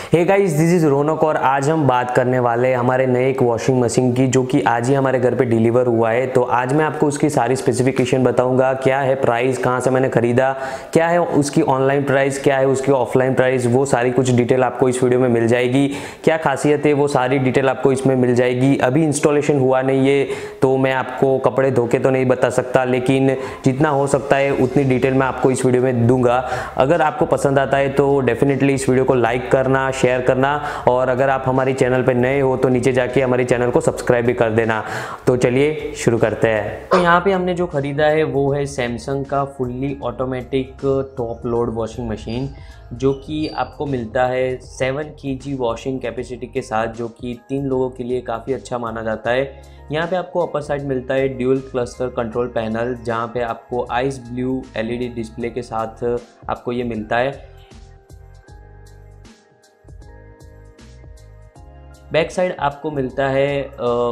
Hey guys, this is Raunak और आज हम बात करने वाले हैं हमारे नए एक वॉशिंग मशीन की, जो कि आज ही हमारे घर पे डिलीवर हुआ है। तो आज मैं आपको उसकी सारी स्पेसिफिकेशन बताऊंगा, क्या है प्राइस, कहाँ से मैंने खरीदा, क्या है उसकी ऑनलाइन प्राइस, क्या है उसकी ऑफलाइन प्राइस, वो सारी कुछ डिटेल आपको इस वीडियो में मिल जाएगी। क्या खासियत है वो सारी डिटेल आपको इसमें मिल जाएगी। अभी इंस्टॉलेशन हुआ नहीं है तो मैं आपको कपड़े धो के तो नहीं बता सकता, लेकिन जितना हो सकता है उतनी डिटेल मैं आपको इस वीडियो में दूंगा। अगर आपको पसंद आता है तो डेफिनेटली इस वीडियो को लाइक करना, शेयर करना, और अगर आप हमारी चैनल पर नए हो तो नीचे जाके हमारे चैनल को सब्सक्राइब भी कर देना। तो चलिए शुरू करते हैं। तो यहाँ पे हमने जो खरीदा है वो है सैमसंग का fully automatic top load washing machine, जो कि आपको मिलता है 7 kg वॉशिंग कैपेसिटी के साथ, जो कि 3 लोगों के लिए काफ़ी अच्छा माना जाता है। यहाँ पे आपको अपर साइड मिलता है ड्यूल क्लस्टर कंट्रोल पैनल, जहाँ पे आपको आइस ब्लू LED डिस्प्ले के साथ आपको ये मिलता है। बैक साइड आपको मिलता है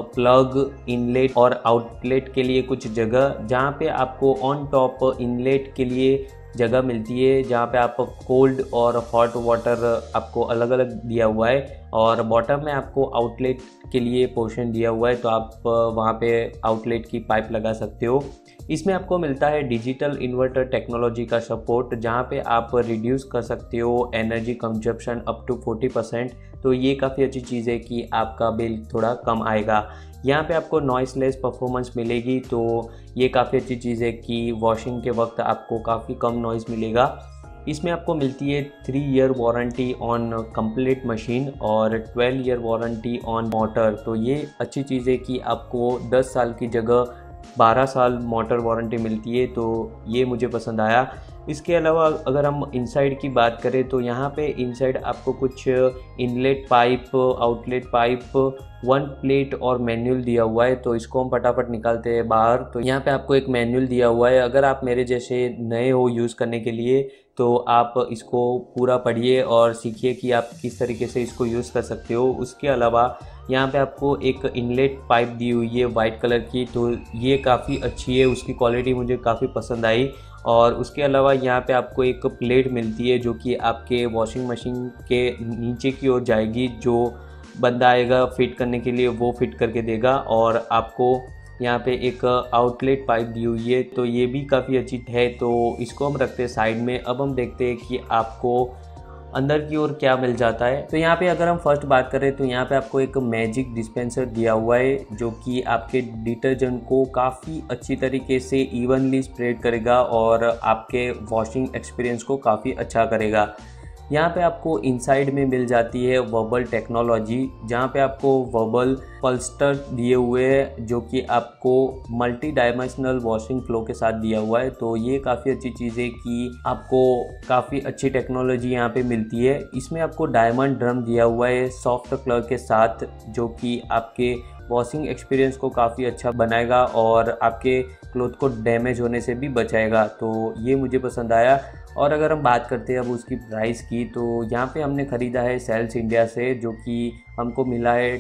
प्लग, इनलेट और आउटलेट के लिए कुछ जगह, जहाँ पे आपको ऑन टॉप इनलेट के लिए जगह मिलती है, जहाँ पे आप कोल्ड और हॉट वाटर आपको अलग अलग दिया हुआ है, और बॉटम में आपको आउटलेट के लिए पोर्शन दिया हुआ है, तो आप वहाँ पे आउटलेट की पाइप लगा सकते हो। इसमें आपको मिलता है डिजिटल इन्वर्टर टेक्नोलॉजी का सपोर्ट, जहाँ पे आप रिड्यूस कर सकते हो एनर्जी कंजप्शन अप टू 40%। तो ये काफ़ी अच्छी चीज़ है कि आपका बिल थोड़ा कम आएगा। यहाँ पे आपको नॉइसलेस परफॉर्मेंस मिलेगी, तो ये काफ़ी अच्छी चीज़ है कि वॉशिंग के वक्त आपको काफ़ी कम नॉइज़ मिलेगा। इसमें आपको मिलती है 3 year warranty on complete machine और 12 ईयर वारंटी ऑन मोटर। तो ये अच्छी चीज़ है कि आपको 10 साल की जगह 12 साल मोटर वारंटी मिलती है, तो ये मुझे पसंद आया। इसके अलावा अगर हम इनसाइड की बात करें तो यहाँ पे इनसाइड आपको कुछ inlet pipe, outlet pipe, 1 plate और मैनुअल दिया हुआ है। तो इसको हम फटाफट निकालते हैं बाहर। तो यहाँ पे आपको एक मैनुअल दिया हुआ है। अगर आप मेरे जैसे नए हो यूज़ करने के लिए तो आप इसको पूरा पढ़िए और सीखिए कि आप किस तरीके से इसको यूज़ कर सकते हो। उसके अलावा यहाँ पे आपको एक इनलेट पाइप दी हुई है वाइट कलर की, तो ये काफ़ी अच्छी है, उसकी क्वालिटी मुझे काफ़ी पसंद आई। और उसके अलावा यहाँ पे आपको एक प्लेट मिलती है, जो कि आपके वॉशिंग मशीन के नीचे की ओर जाएगी। जो बंदा आएगा फिट करने के लिए वो फिट करके देगा, और आपको यहाँ पे एक आउटलेट पाइप दी हुई है, तो ये भी काफ़ी अच्छी है। तो इसको हम रखते हैं साइड में। अब हम देखते हैं कि आपको अंदर की ओर क्या मिल जाता है। तो यहाँ पे अगर हम फर्स्ट बात करें तो यहाँ पे आपको एक मैजिक डिस्पेंसर दिया हुआ है, जो कि आपके डिटर्जेंट को काफ़ी अच्छी तरीके से इवनली स्प्रेड करेगा और आपके वॉशिंग एक्सपीरियंस को काफ़ी अच्छा करेगा। यहाँ पे आपको इनसाइड में मिल जाती है वर्बल टेक्नोलॉजी, जहाँ पे आपको वर्बल पल्स्टर दिए हुए हैं, जो कि आपको मल्टी डायमेंशनल वॉशिंग फ्लो के साथ दिया हुआ है। तो ये काफ़ी अच्छी चीज़ है कि आपको काफ़ी अच्छी टेक्नोलॉजी यहाँ पे मिलती है। इसमें आपको डायमंड ड्रम दिया हुआ है सॉफ्ट कलर के साथ, जो कि आपके वॉशिंग एक्सपीरियंस को काफ़ी अच्छा बनाएगा और आपके क्लॉथ को डैमेज होने से भी बचाएगा। तो ये मुझे पसंद आया। और अगर हम बात करते हैं अब उसकी प्राइस की, तो यहाँ पे हमने ख़रीदा है सेल्स इंडिया से, जो कि हमको मिला है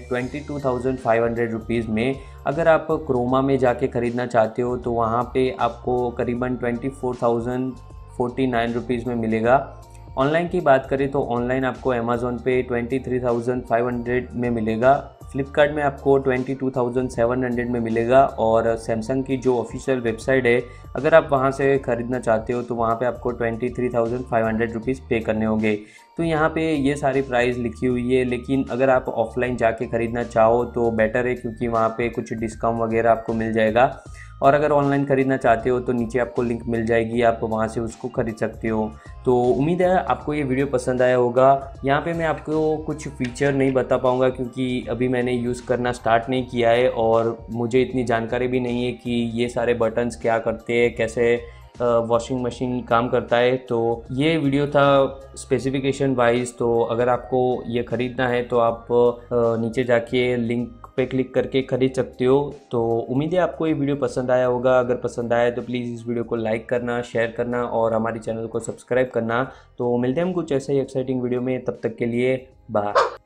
22,500 रुपीज़ में। अगर आप क्रोमा में जाके ख़रीदना चाहते हो तो वहाँ पे आपको करीबन 24,049 रुपीज़ में मिलेगा। ऑनलाइन की बात करें तो ऑनलाइन आपको अमेज़ॉन पे 23,500 में मिलेगा, फ्लिपकार्ट में आपको 22,700 में मिलेगा, और सैमसंग की जो ऑफिशियल वेबसाइट है अगर आप वहां से ख़रीदना चाहते हो तो वहां पे आपको 23,500 रुपीज़ पे करने होंगे। तो यहाँ पे ये सारी प्राइस लिखी हुई है, लेकिन अगर आप ऑफलाइन जाके ख़रीदना चाहो तो बेटर है, क्योंकि वहाँ पे कुछ डिस्काउंट वगैरह आपको मिल जाएगा। और अगर ऑनलाइन ख़रीदना चाहते हो तो नीचे आपको लिंक मिल जाएगी, आप वहाँ से उसको ख़रीद सकते हो। तो उम्मीद है आपको ये वीडियो पसंद आया होगा। यहाँ पे मैं आपको कुछ फीचर नहीं बता पाऊँगा, क्योंकि अभी मैंने यूज़ करना स्टार्ट नहीं किया है और मुझे इतनी जानकारी भी नहीं है कि ये सारे बटन्स क्या करते हैं, कैसे वॉशिंग मशीन काम करता है। तो ये वीडियो था स्पेसिफिकेशन वाइज। तो अगर आपको ये ख़रीदना है तो आप नीचे जाके लिंक पे क्लिक करके ख़रीद सकते हो। तो उम्मीद है आपको ये वीडियो पसंद आया होगा। अगर पसंद आया तो प्लीज़ इस वीडियो को लाइक करना, शेयर करना और हमारे चैनल को सब्सक्राइब करना। तो मिलते हैं हम कुछ ऐसे ही एक्साइटिंग वीडियो में, तब तक के लिए बाय।